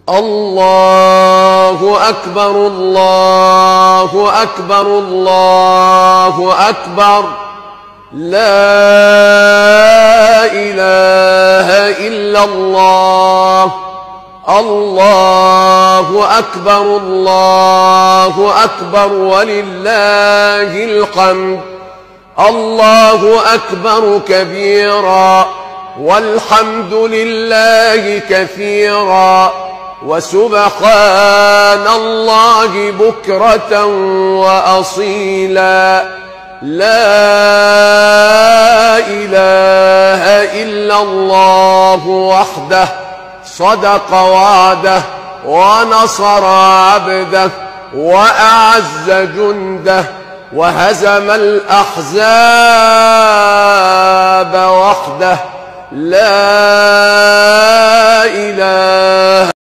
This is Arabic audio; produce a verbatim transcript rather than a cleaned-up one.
الله أكبر الله أكبر الله أكبر لا إله إلا الله الله أكبر الله أكبر ولله الحمد الله أكبر كبيرا والحمد لله كثيرا وسبحان الله بكرة وأصيلا لا إله إلا الله وحده صدق وعده ونصر عبده وأعز جنده وهزم الأحزاب وحده لا إله